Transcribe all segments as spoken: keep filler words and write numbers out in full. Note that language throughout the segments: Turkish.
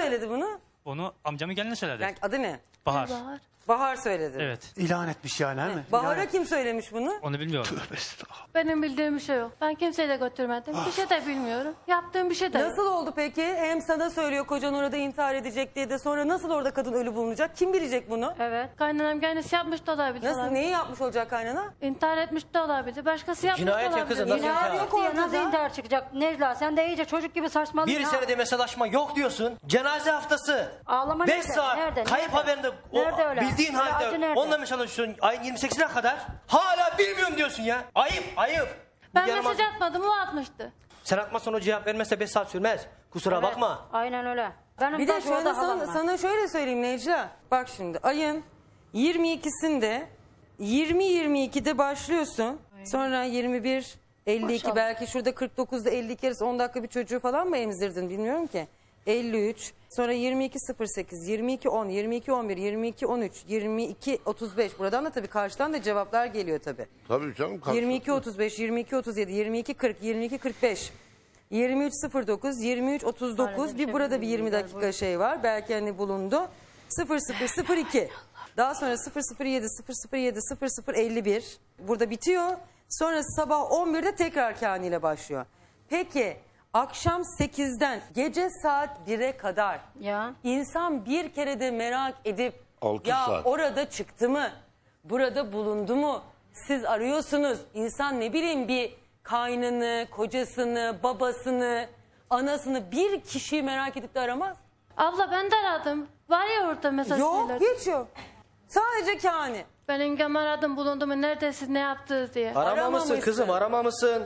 söyledi bunu? Onu amcamın geline söyledi. Yani adı ne? Bahar. Bahar. Bahar söyledi. Evet. İlan etmiş yani, değil mi? Bahar'a kim söylemiş bunu? Onu bilmiyorum. Tövbe estağfurullah. Benim bildiğim bir şey yok. Ben kimseyi de götürmedim. Bir şey de bilmiyorum. Yaptığım bir şey de yok. Nasıl oldu peki? Hem sana söylüyor kocan orada intihar edecek diye de sonra nasıl orada kadın ölü bulunacak? Kim bilecek bunu? Evet. Kaynanam kendisi yapmış da olabilir. Nasıl, olabilir. neyi yapmış olacak kaynana? İntihar etmiş de olabilir. Başkası yapmış Cinayet da ya olabilir. kızım, nasıl İntihar intihar? yok Diye ortada. nasıl intihar çıkacak Necla? Sen de iyice çocuk gibi saçmalıyorsun. Bir ha. senede mesajlaşma yok diyorsun. Cenaze haftası. Ağlama beş nerede? saat. Nerede? Kayıp Nerede? haberinde. O, Nerede öyle? bildiğin Öyle acı halde. nerede? Onunla mesajlaşıyorsun ayın yirmi sekizine kadar. Hala bilmiyorum diyorsun ya. Ayıp ayıp. Ben Bu yaramaz- mesaj atmadım. O atmıştı. Sen atmazsan o cevap vermezse beş saat sürmez. Kusura Evet, bakma. Aynen öyle. Benim Bir de de şurada şöyle halam sana, var. sana şöyle söyleyeyim Necla. Bak şimdi ayın yirmi ikisinde yirmi yirmi ikide başlıyorsun. Sonra yirmi bir elli iki Maşallah. belki şurada kırk dokuzda elli iki arası on dakika bir çocuğu falan mı emzirdin bilmiyorum ki. elli üç sonra yirmi iki sıfır sekiz yirmi iki on yirmi iki on bir yirmi iki on üç yirmi iki otuz beş buradan da tabii karşıdan da cevaplar geliyor tabii. Tabii canım. yirmi iki otuz beş yirmi iki otuz yedi yirmi iki kırk yirmi iki kırk beş yirmi üç sıfır dokuz yirmi üç otuz dokuz bir burada bir yirmi dakika şey var belki hani bulundu sıfır sıfır sıfır iki daha sonra sıfır sıfır yedi sıfır sıfır yedi sıfır sıfır elli bir burada bitiyor sonra sabah on birde tekrar Kani ile başlıyor. Peki akşam sekizden gece saat bire kadar Ya. insan bir kere de merak edip Altı ya saat. orada çıktı mı? Burada bulundu mu? Siz arıyorsunuz. İnsan ne bileyim bir kaynını, kocasını, babasını, anasını bir kişiyi merak edip de aramaz. Abla ben de aradım. Var ya orada mesaj Yok şeyler. hiç yok. Sadece Kani. Ben engem aradım bulundu mu neredesiniz ne yaptınız diye. Aramamışsın Aramamışsın. kızım aramamışsın.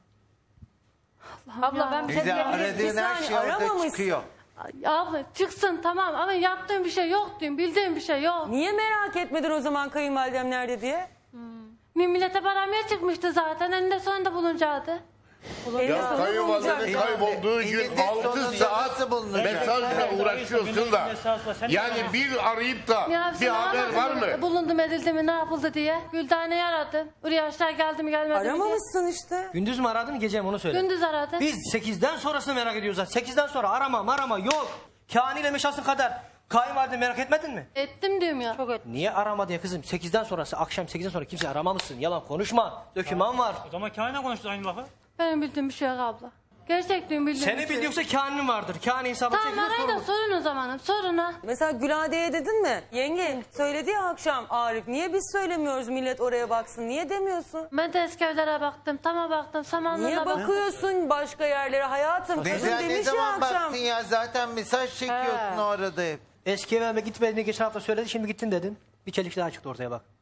Abla ben bir şey Bize diyebilirim. aradığın her saniye, şey orada aramamışsın. çıkıyor. Abla çıksın tamam ama yaptığım bir şey yok diyorum. Bildiğim bir şey yok. Niye merak etmedin o zaman kayınvalidem nerede diye? Millete paramaya çıkmıştı zaten. Eninde sonunda bulunacaktı. Elinde Ya sonunda kayınvalidenin bulunacak. kaybolduğu gün Elinde altı sonunda saat nasıl bulunacak? mesajla uğraşıyorsun da. Yani bir arayıp da Ya bir sen haber aradın var mı? mı? Bulundum edildi mi ne yapıldı diye. Güldane'yi aradım. Buraya aşağı geldi mi gelmedi mi diye. Aramamışsın işte. Gündüz mü aradın gece mi onu söyle. Gündüz aradı. Biz sekizden sonrasını merak ediyoruz zaten. sekizden sonra arama arama yok. Kani ile meşasın kadar. Kayınvalide merak etmedin mi? Ettim diyorum ya. Çok et. Niye aramadı ya kızım? sekizden sonrası akşam sekizden sonra kimse aramamışsın. Yalan konuşma. Döküman var. O zaman Kaan'la konuştu aynı lafı. Benim bildiğim bir şey yok abla. Gerçekten bildiğim bir Seni şey bildiğin yok. yoksa Kani'nin vardır. Kani hesabı Tamam çekilir arayın da sorulur. sorun o zamanım. Sorun ha. Mesela Gülade'ye dedin mi? Yenge söyledi ya akşam Arif. Niye biz söylemiyoruz millet oraya baksın? Niye demiyorsun? Ben de eski evlere baktım. Tamam baktım. Samanlı'da Niye baktım. bakıyorsun başka yerlere hayatım? Kadın Neden ne demiş ya zaman akşam. baktın ya? Zaten mesaj çekiyorsun He. orada hep. Eski evime gitmediğini geçen hafta söyledi. Şimdi gittin dedin. Bir çelik daha çıktı ortaya bak.